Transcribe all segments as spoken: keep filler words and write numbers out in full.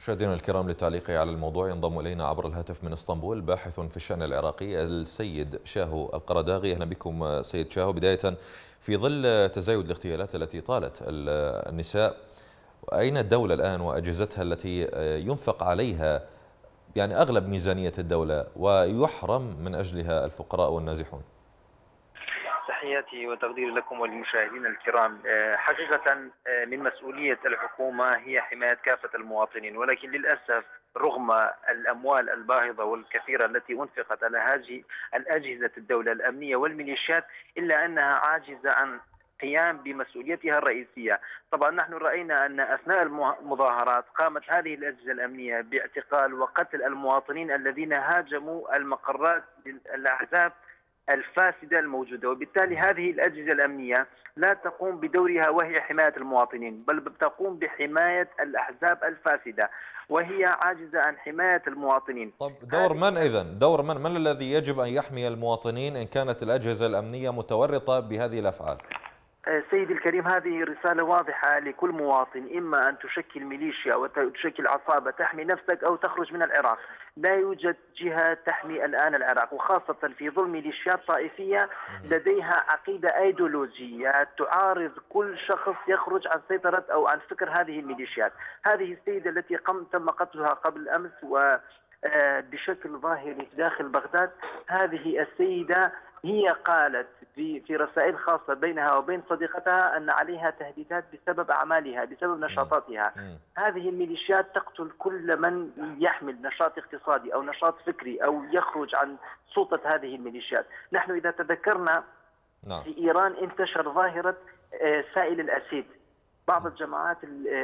مشاهدينا الكرام، للتعليق على الموضوع ينضم إلينا عبر الهاتف من اسطنبول باحث في الشأن العراقي السيد شاهو القرداغي. أهلا بكم سيد شاهو. بداية، في ظل تزايد الاغتيالات التي طالت النساء، أين الدولة الآن وأجهزتها التي ينفق عليها يعني أغلب ميزانية الدولة ويحرم من أجلها الفقراء والنازحون؟ تحياتي وتقديري لكم وللمشاهدين الكرام. حقيقة من مسؤولية الحكومة هي حماية كافة المواطنين، ولكن للأسف رغم الأموال الباهظة والكثيرة التي أنفقت على هذه الأجهزة الدولة الأمنية والميليشيات، إلا أنها عاجزة عن قيام بمسؤوليتها الرئيسية. طبعا نحن رأينا أن أثناء المظاهرات قامت هذه الأجهزة الأمنية باعتقال وقتل المواطنين الذين هاجموا المقرات للأحزاب الفاسدة الموجودة، وبالتالي هذه الأجهزة الأمنية لا تقوم بدورها وهي حماية المواطنين، بل تقوم بحماية الأحزاب الفاسدة، وهي عاجزة عن حماية المواطنين. طب دور من إذن؟ دور من؟ من الذي يجب أن يحمي المواطنين إن كانت الأجهزة الأمنية متورطة بهذه الأفعال؟ سيدي الكريم، هذه رسالة واضحة لكل مواطن، إما أن تشكل ميليشيا أو تشكل عصابة تحمي نفسك أو تخرج من العراق. لا يوجد جهة تحمي الآن العراق، وخاصة في ظل ميليشيات طائفية لديها عقيدة أيديولوجية تعارض كل شخص يخرج عن سيطرة أو عن فكر هذه الميليشيات. هذه السيدة التي قم تم قتلها قبل أمس و بشكل ظاهري داخل بغداد، هذه السيدة هي قالت في في رسائل خاصة بينها وبين صديقتها أن عليها تهديدات بسبب أعمالها، بسبب نشاطاتها. هذه الميليشيات تقتل كل من يحمل نشاط اقتصادي أو نشاط فكري أو يخرج عن سلطة هذه الميليشيات. نحن إذا تذكرنا في إيران انتشر ظاهرة سائل الأسيد. بعض الجماعات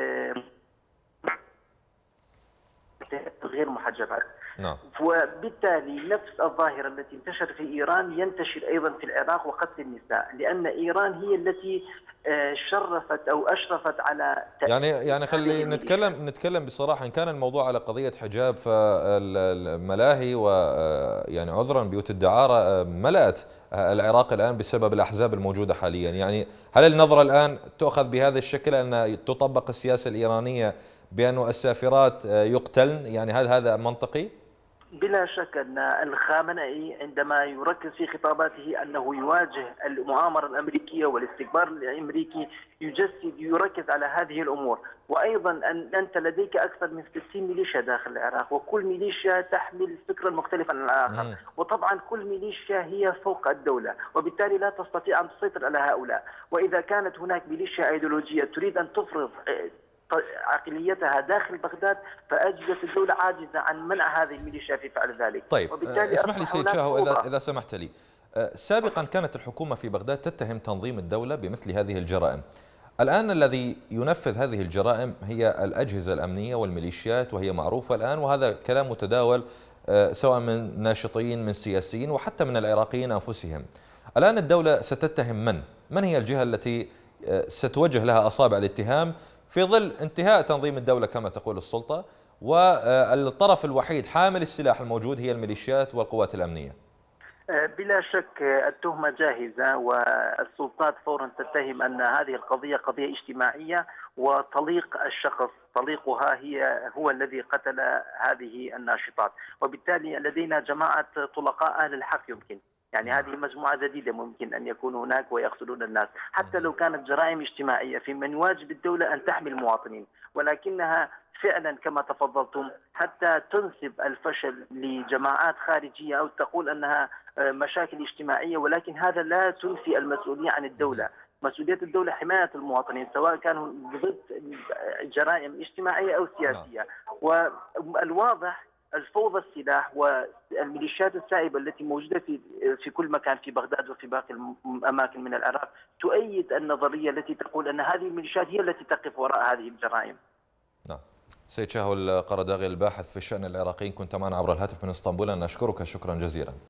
غير محجبات، نعم. وبالتالي نفس الظاهرة التي انتشرت في إيران ينتشر أيضا في العراق وقتل النساء، لأن إيران هي التي شرفت أو أشرفت على يعني يعني خلي نتكلم نتكلم بصراحة. إن كان الموضوع على قضية حجاب، فالملاهي ويعني عذرا بيوت الدعارة ملأت العراق الآن بسبب الأحزاب الموجودة حاليا. يعني هل النظرة الآن تؤخذ بهذا الشكل أن تطبق السياسة الإيرانية بأن السافرات يقتلن؟ يعني هل هذا منطقي؟ بلا شك أن الخامنئي عندما يركز في خطاباته أنه يواجه المؤامرة الأمريكية والاستكبار الأمريكي يجسد يركز على هذه الأمور. وأيضا أن أنت لديك أكثر من ستين ميليشيا داخل العراق، وكل ميليشيا تحمل فكرا مختلفا عن الآخر، وطبعا كل ميليشيا هي فوق الدولة، وبالتالي لا تستطيع أن تسيطر على هؤلاء. وإذا كانت هناك ميليشيا أيديولوجية تريد أن تفرض عقليتها داخل بغداد، فأجهزة الدولة عاجزة عن منع هذه الميليشيا في فعل ذلك. طيب اسمح لي سيد شاهو، إذا إذا سمحت لي. سابقا كانت الحكومة في بغداد تتهم تنظيم الدولة بمثل هذه الجرائم. الآن الذي ينفذ هذه الجرائم هي الأجهزة الأمنية والميليشيات، وهي معروفة الآن، وهذا كلام متداول سواء من ناشطين من سياسيين وحتى من العراقيين أنفسهم. الآن الدولة ستتهم من؟ من هي الجهة التي ستوجه لها أصابع الاتهام في ظل انتهاء تنظيم الدولة كما تقول السلطة، والطرف الوحيد حامل السلاح الموجود هي الميليشيات والقوات الأمنية؟ بلا شك التهمة جاهزة، والسلطات فورا تتهم أن هذه القضية قضية اجتماعية، وطليق الشخص طليقها هي هو الذي قتل هذه الناشطات. وبالتالي لدينا جماعة طلقاء أهل الحق، يمكن يعني هذه مجموعة جديدة ممكن أن يكون هناك ويقتلون الناس. حتى لو كانت جرائم اجتماعية في من واجب الدولة أن تحمي المواطنين، ولكنها فعلا كما تفضلتم حتى تنسب الفشل لجماعات خارجية أو تقول أنها مشاكل اجتماعية، ولكن هذا لا تنفي المسؤولية عن الدولة. مسؤولية الدولة حماية المواطنين سواء كانوا ضد جرائم اجتماعية أو سياسية. والواضح الفوضى السلاح والميليشيات السائبة التي موجودة في في كل مكان في بغداد وفي باقي الأماكن من العراق تؤيد النظرية التي تقول أن هذه الميليشيات هي التي تقف وراء هذه الجرائم. نعم. سيد شاهو القرداغي الباحث في الشأن العراقي، كنت معنا عبر الهاتف من اسطنبول. أنا أشكرك شكرا جزيلا.